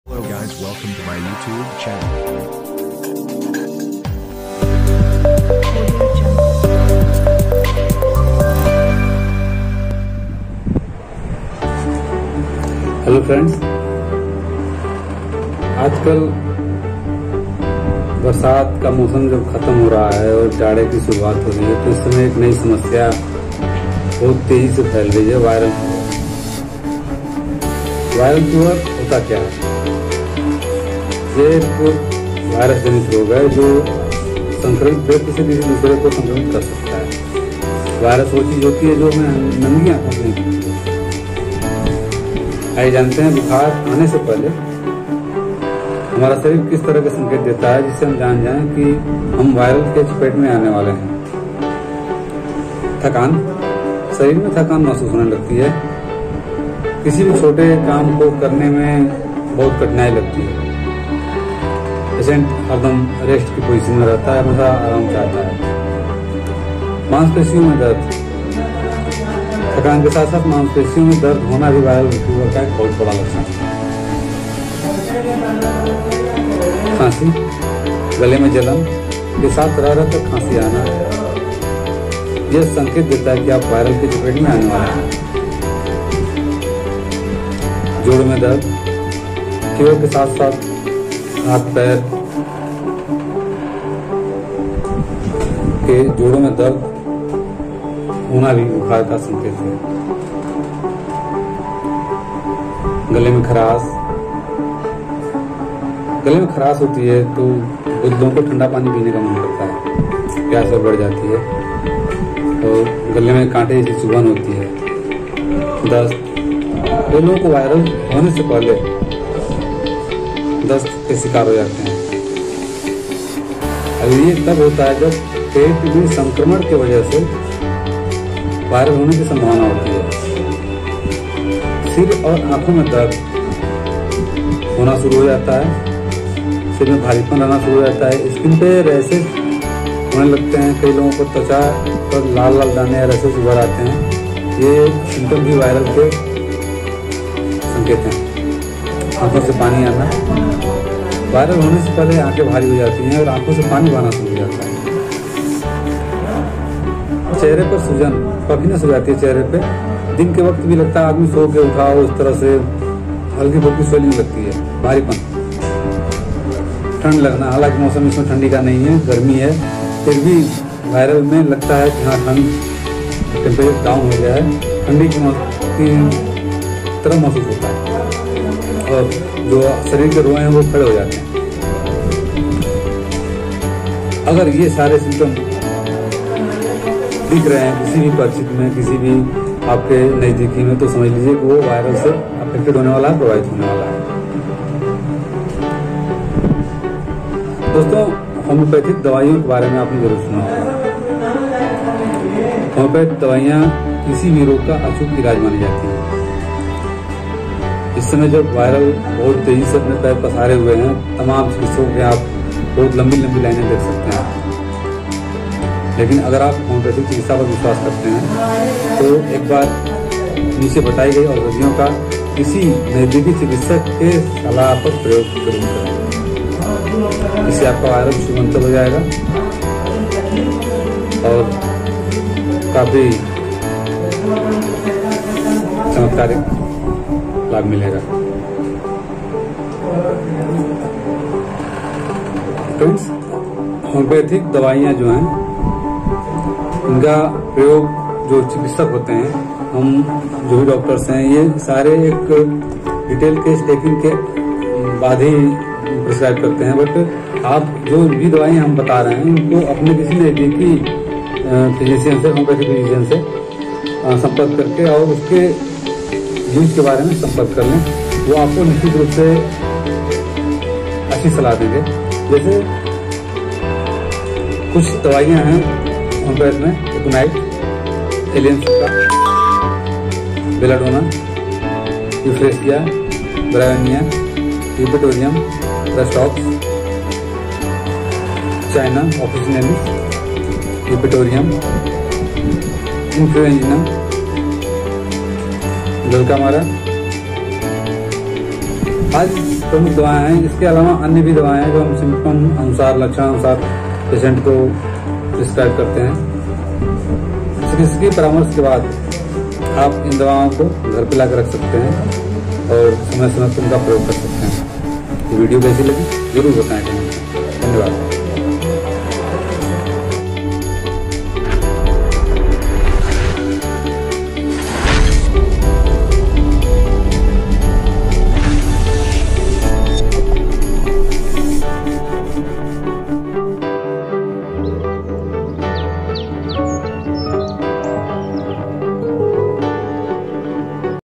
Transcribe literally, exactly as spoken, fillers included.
Hello guys, welcome to my YouTube channel. Hello friends, आजकल बरसात का मौसम जब खत्म हो रहा है और जाड़े की शुरुआत हो रही है तो इस समय एक नई समस्या बहुत तेजी से फैल रही है, वायरल वायरल फीवर होता क्या है? ये एक वायरस जनित रोग है जो संक्रमित व्यक्ति से किसी दूसरे को संक्रमित कर सकता है। वायरस वो चीज होती है जो हमें नंगी आंखों से नहीं दिखती। आइए जानते हैं बुखार आने से पहले हमारा शरीर किस तरह के संकेत देता है, जिससे हम जान जाएं कि हम वायरल के चपेट में आने वाले हैं। थकान, शरीर में थकान महसूस होने लगती है। किसी भी छोटे काम को करने में बहुत कठिनाई लगती है। पेशेंट हरदम रेस्ट की पोजीशन में रहता है, हमेशा आराम चाहता है। मांसपेशियों में दर्द, थकान के साथ साथ मांसपेशियों में दर्द होना भी वायरल फीवर का एक बहुत बड़ा लक्षण है। खांसी, गले में जलन के साथ रह रह कर खांसी आना, यह संकेत देता है कि आप वायरल के चपेट में आने वाले हैं। जोड़ में दर्द, फीवर के साथ साथ हाथ पैर के जोड़ों में दर्द होना भी बुखार का संकेत है। गले में खराश, गले में खराश होती है तो बुजुर्गों को ठंडा पानी पीने का मन करता है, प्यास और बढ़ जाती है और गले में कांटे जैसी चुभन होती है। दस्त, जो लोगों को वायरल होने से पहले दस्त के शिकार हो जाते हैं। अब ये तब होता है जब पेट में संक्रमण की वजह से वायरल होने की संभावना होती है। सिर और आंखों में दर्द होना शुरू हो जाता है, सिर में भारीपन रहना शुरू हो जाता है, स्किन पे रैसेस होने लगते हैं। कई लोगों को त्वचा पर लाल लाल दाने या रैसेस उभर आते हैं। ये सिम्टम भी वायरल के संकेत हैं। आंखों से पानी आना, वायरल होने से पहले आंखें भारी हो जाती हैं और आंखों से पानी बहना शुरू हो जाता है। चेहरे पर सूजन, पफिनेस हो जाती है चेहरे पे। दिन के वक्त भी लगता है आदमी सो के उठा हो, इस तरह से हल्की फुल्की स्वेलिंग लगती है, भारीपन। ठंड लगना, हालांकि मौसम इसमें ठंडी का नहीं है, गर्मी है, फिर भी वायरल में लगता है कि हाँ ठंड, टेम्परेचर डाउन हो गया है, ठंडी की तरह महसूस होता है और जो शरीर के रोए हैं वो खड़े हो जाते हैं। अगर ये सारे सिम्टम दिख रहे हैं किसी भी परिचित में, किसी भी आपके नजदीकी में, तो समझ लीजिए कि वो वायरल से अफेक्टेड होने वाला है, प्रभावित होने वाला है। दोस्तों, होम्योपैथिक दवाइयों के बारे में आपने जरूर सुना होगा। होम्योपैथिक दवाइयाँ किसी भी रोग का अचूक इलाज मानी जाती है। इस समय जब वायरल बहुत तेजी से अपने पैर पसारे हुए हैं, तमाम चिकित्सकों के आप बहुत लंबी लंबी लाइनें देख सकते हैं। लेकिन अगर आप होम्योपैथिक चिकित्सा पर विश्वास करते हैं तो एक बार नीचे बताई गई औषधियों का किसी नजदीकी चिकित्सक के सलाह पर प्रयोग जरूर करें। इससे आपका वायरल सुगंधित हो जाएगा और काफी चमत्कारिक लाभ मिलेगा। फ्रेंड्स, होम्योपैथिक दवाइयाँ जो हैं, इनका प्रयोग जो चिकित्सक होते हैं, हम जो भी डॉक्टर्स हैं, ये सारे एक डिटेल केस टेकिंग के बाद ही प्रिस्क्राइब करते हैं। बट आप जो भी दवाइयाँ हम बता रहे हैं उनको अपने किसी नजदीकी फिजिशियन से, होम्योपैथिक फिजिशियन से संपर्क करके और उसके यूज के बारे में संपर्क कर लें। वो आपको निश्चित रूप से अच्छी सलाह देंगे। जैसे कुछ दवाइयाँ हैं होम्योपैथ में, इकोनाइट, एलियन सुक्का, belladonna, euphrasia, bryonia, eupatorium, rhus tox, china officinalis, eupatorium, influenzinum, ललकामारा। आज प्रमुख दवाएं हैं। इसके अलावा अन्य भी दवाएं हैं जो हम सिम्टम अनुसार, लक्षण अनुसार पेशेंट को प्रिस्क्राइब करते हैं। चिकित्सकीय परामर्श के बाद आप इन दवाओं को घर पे लाकर रख सकते हैं और समय समय पर उनका प्रयोग कर सकते हैं। वीडियो कैसी लगी जरूर बताएं। धन्यवाद।